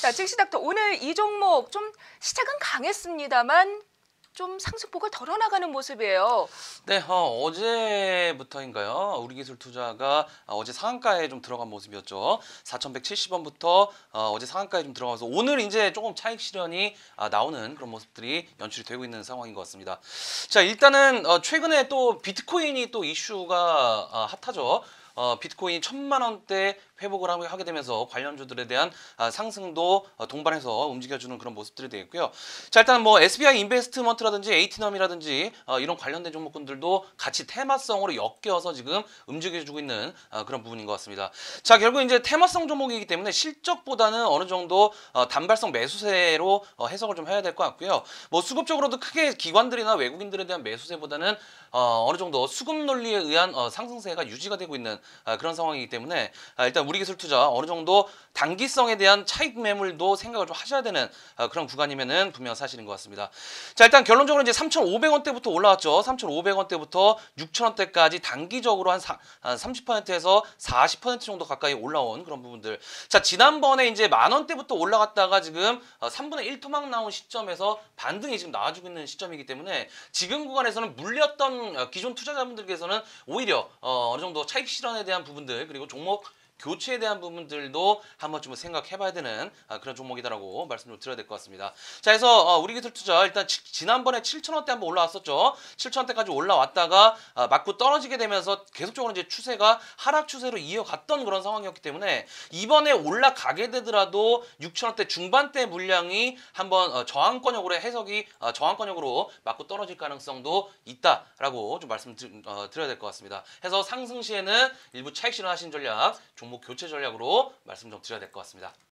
자, 즉시닥터 오늘 이 종목 좀 시작은 강했습니다만 좀 상승폭을 덜어나가는 모습이에요. 네, 어제부터인가요? 우리기술투자가 어제 상한가에 좀 들어간 모습이었죠. 4,170원부터 어제 상한가에 좀 들어가서 오늘 이제 조금 차익 실현이 나오는 그런 모습들이 연출이 되고 있는 상황인 것 같습니다. 자, 일단은 최근에 또 비트코인이 또 이슈가 핫하죠. 비트코인이 1,000만 원대 회복을 하게 되면서 관련주들에 대한 상승도 동반해서 움직여주는 그런 모습들이 되겠고요. 자, 일단 뭐 SBI 인베스트먼트라든지 에이티넘이라든지 이런 관련된 종목군들도 같이 테마성으로 엮여서 지금 움직여주고 있는 그런 부분인 것 같습니다. 자, 결국 이제 테마성 종목이기 때문에 실적보다는 어느 정도 단발성 매수세로 해석을 좀 해야 될 것 같고요. 뭐 수급적으로도 크게 기관들이나 외국인들에 대한 매수세보다는 어느 정도 수급 논리에 의한 상승세가 유지가 되고 있는 그런 상황이기 때문에 일단 우리기술투자 어느 정도 단기성에 대한 차익 매물도 생각을 좀 하셔야 되는 그런 구간이면은 분명 사실인 것 같습니다. 자, 일단 결론적으로 이제 3,500원대부터 올라왔죠. 3,500원대부터 6,000원대까지 단기적으로 한 30%에서 40% 정도 가까이 올라온 그런 부분들. 자, 지난번에 이제 10,000원대부터 올라갔다가 지금 3분의 1 토막 나온 시점에서 반등이 지금 나와주고 있는 시점이기 때문에 지금 구간에서는 물렸던 기존 투자자분들께서는 오히려 어느 정도 차익 실현에 대한 부분들 그리고 종목 교체에 대한 부분들도 한 번쯤은 생각해봐야 되는 그런 종목이다라고 말씀 좀 드려야 될 것 같습니다. 자, 그래서 우리기술투자 일단 지난번에 7,000원대 한번 올라왔었죠. 7,000원대까지 올라왔다가 맞고 떨어지게 되면서 계속적으로 이제 추세가 하락 추세로 이어갔던 그런 상황이었기 때문에 이번에 올라가게 되더라도 6,000원대 중반대 물량이 한번 저항권역으로 해석이 저항권역으로 맞고 떨어질 가능성도 있다라고 좀 말씀 드려야 될 것 같습니다. 해서 상승 시에는 일부 차익 실현하신 전략 종목 교체 전략으로 말씀 좀 드려야 될 것 같습니다.